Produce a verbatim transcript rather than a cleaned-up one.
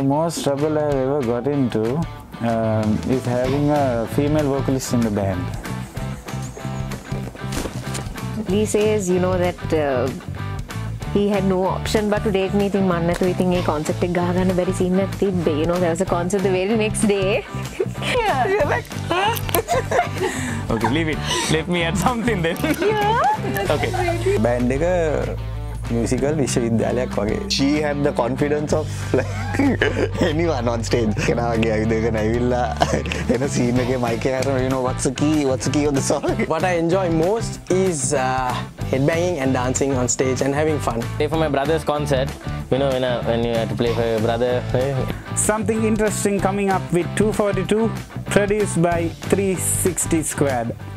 The most trouble I've ever got into um, is having a female vocalist in the band. He says, you know, that uh, he had no option but to take me to Mannathu. I think a concept එක ගහ ගන්න බැරි scene එකක් තිබ්බේ. You know, there was a concert the very next day. Yeah. You're like, huh? Okay, leave it. Let me add something then. Yeah. Okay. Band එක musical විශ්වවිද්‍යාලයක් වගේ. She had the confidence of like anyone on stage. කෙනාගේ ආයුධයක නැවිලා එන scene එකේ mic එක අරගෙන, you know, what's the key, what's the key of the song. What I enjoy most is uh, headbanging and dancing on stage and having fun. Play for my brother's concert, you know, when, uh, when you have to play for your brother. Something interesting coming up with two forty-two, produced by three sixty Squad.